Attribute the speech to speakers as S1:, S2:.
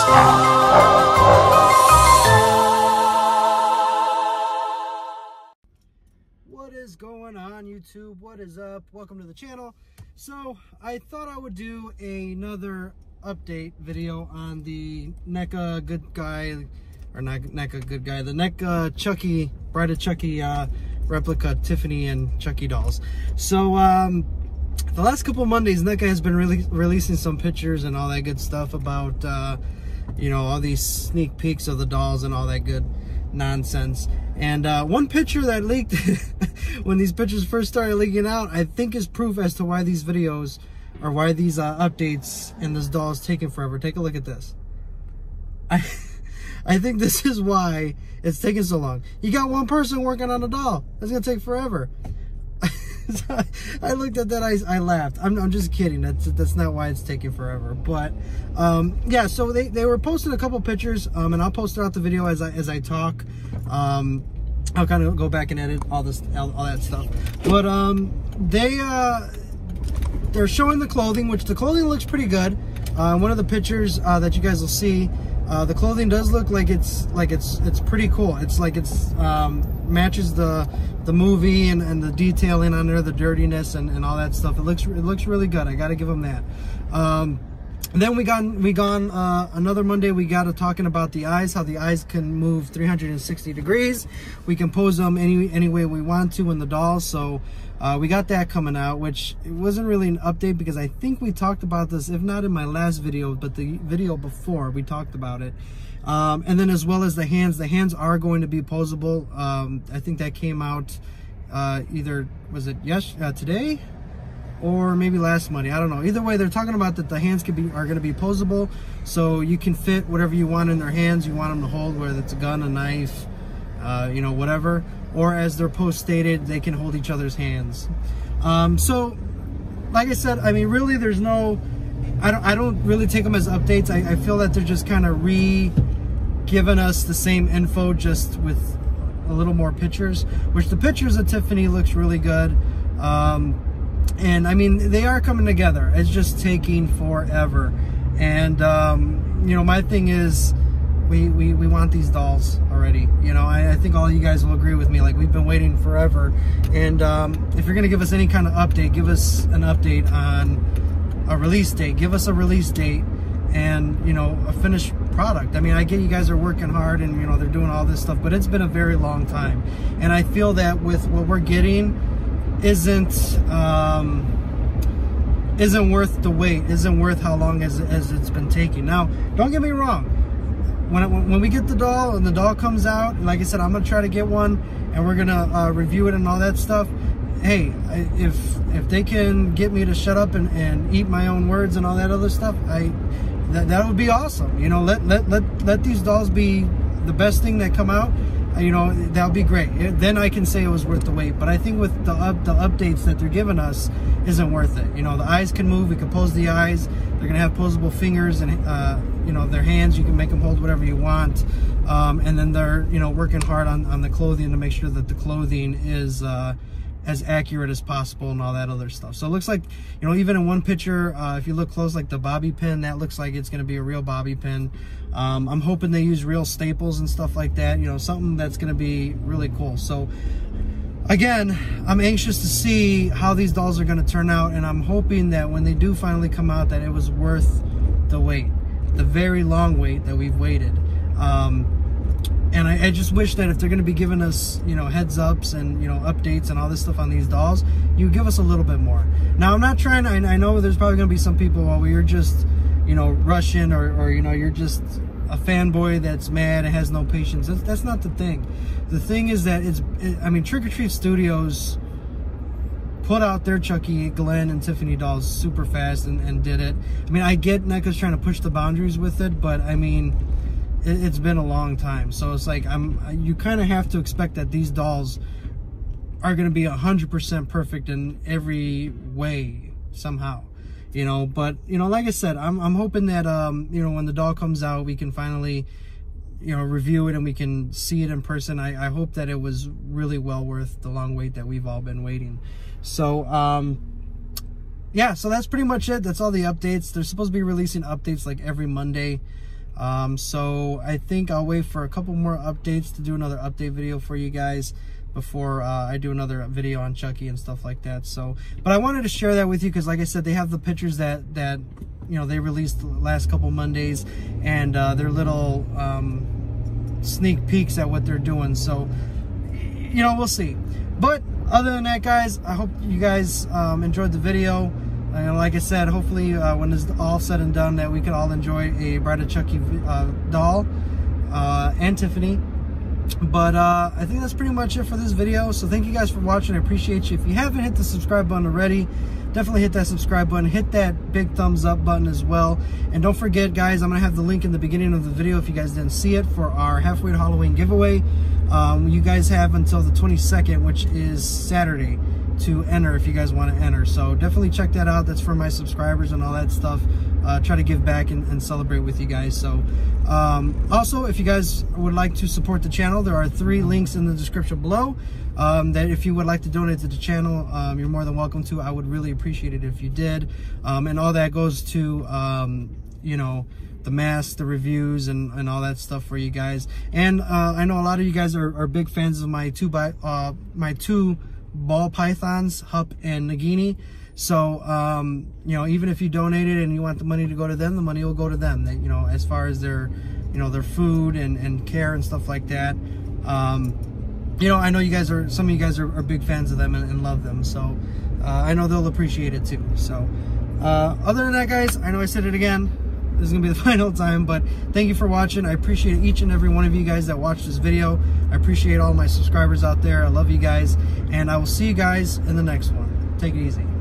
S1: What is going on, YouTube? What is up? Welcome to the channel. So I thought I would do another update video on the NECA good guy, or not NECA good guy, the NECA Chucky, Bride of Chucky replica Tiffany and Chucky dolls. So the last couple of Mondays, NECA has been releasing some pictures and all that good stuff about you know, all these sneak peeks of the dolls and all that good nonsense. And one picture that leaked when these pictures first started leaking out, I think is proof as to why these videos, or why these updates and this doll is taking forever. Take a look at this. I think this is why it's taking so long. You got one person working on a doll. That's gonna take forever. I looked at that, I laughed. I'm just kidding. That's not why it's taking forever. But yeah, so they were posting a couple pictures, and I'll post throughout the video as I talk. I'll kind of go back and edit all that stuff. But they're showing the clothing, which the clothing looks pretty good. One of the pictures that you guys will see, the clothing does look like it's pretty cool. It's like it's matches the movie and the detailing on there, the dirtiness and all that stuff. It looks really good. I got to give them that. And then we gone another Monday. We got to talking about the eyes, how the eyes can move 360 degrees. We can pose them any way we want to in the dolls. So we got that coming out, which it wasn't really an update because I think we talked about this, if not in my last video, but the video before we talked about it. And then as well as the hands are going to be posable. I think that came out either, was it today? Or maybe last Monday, I don't know. Either way, they're talking about that the hands are going to be posable, so you can fit whatever you want in their hands. You want them to hold, whether it's a gun, a knife, you know, whatever. Or as their post stated, they can hold each other's hands. So, like I said, I mean, really, there's no. I don't really take them as updates. I feel that they're just kind of giving us the same info, just with a little more pictures. Which the pictures of Tiffany looks really good. And I mean, they are coming together. It's just taking forever. And you know, my thing is, we want these dolls already. You know, I think all you guys will agree with me. Like, we've been waiting forever. And if you're gonna give us any kind of update, give us an update on a release date. Give us a release date and, you know, a finished product. I mean, I get you guys are working hard and, you know, they're doing all this stuff, but it's been a very long time. And I feel that with what we're getting isn't worth the wait, isn't worth how long as it's been taking. Now, don't get me wrong, when we get the doll and the doll comes out, like I said, I'm gonna try to get one and we're gonna review it and all that stuff. Hey, if they can get me to shut up and eat my own words and all that other stuff, that would be awesome. You know, let these dolls be the best thing that come out. You know, that would be great. Then I can say it was worth the wait. But I think with the updates that they're giving us isn't worth it. You know, the eyes can move. We can pose the eyes. They're gonna have posable fingers and you know, their hands. You can make them hold whatever you want. And then they're, you know, working hard on the clothing to make sure that the clothing is as accurate as possible and all that other stuff. So it looks like, you know, even in one picture, if you look close, like the bobby pin, that looks like it's going to be a real bobby pin. I'm hoping they use real staples and stuff like that, you know, something that's going to be really cool. So again, I'm anxious to see how these dolls are going to turn out, and I'm hoping that when they do finally come out, that it was worth the wait, the very long wait that we've waited. And I just wish that if they're going to be giving us, you know, heads ups and, you know, updates and all this stuff on these dolls, you give us a little bit more. Now, I'm not trying to, I know there's probably going to be some people, well, you're just, you know, rushing or you know, you're just a fanboy that's mad and has no patience. That's not the thing. The thing is that I mean, Trick or Treat Studios put out their Chucky, Glenn, and Tiffany dolls super fast and did it. I mean, I get NECA's trying to push the boundaries with it, but I mean, it's been a long time. So it's like, you kind of have to expect that these dolls are going to be 100% perfect in every way somehow, you know. But, you know, like I said, I'm hoping that you know, when the doll comes out, we can finally, you know, review it and we can see it in person. I hope that it was really well worth the long wait that we've all been waiting. So yeah, so that's pretty much it. That's all the updates. They're supposed to be releasing updates like every Monday. So I think I'll wait for a couple more updates to do another update video for you guys before I do another video on Chucky and stuff like that. So, but I wanted to share that with you because, like I said, they have the pictures that you know, they released the last couple Mondays, and their little sneak peeks at what they're doing. So, you know, we'll see. But other than that, guys, I hope you guys enjoyed the video. And like I said, hopefully when it's all said and done, that we can all enjoy a Bride of Chucky doll and Tiffany. But I think that's pretty much it for this video. So thank you guys for watching. I appreciate you. If you haven't hit the subscribe button already, definitely hit that subscribe button. Hit that big thumbs up button as well. And don't forget, guys, I'm going to have the link in the beginning of the video if you guys didn't see it, for our halfway to Halloween giveaway. You guys have until the 22nd, which is Saturday, to enter if you guys want to enter. So definitely check that out. That's for my subscribers and all that stuff. Try to give back and celebrate with you guys. So also, if you guys would like to support the channel, there are 3 links in the description below, that if you would like to donate to the channel, you're more than welcome to. I would really appreciate it if you did. And all that goes to you know, the masks, the reviews, and all that stuff for you guys. And I know a lot of you guys are big fans of my two ball pythons, Hup and Nagini. So you know, even if you donated and you want the money to go to them, the money will go to them. They, you know, as far as their, you know, their food and care and stuff like that. You know, I know you guys are, some of you guys are big fans of them and love them. So I know they'll appreciate it too. So other than that, guys, I know I said it again, this is gonna be the final time, but thank you for watching. I appreciate each and every one of you guys that watched this video. I appreciate all my subscribers out there. I love you guys, and I will see you guys in the next one. Take it easy.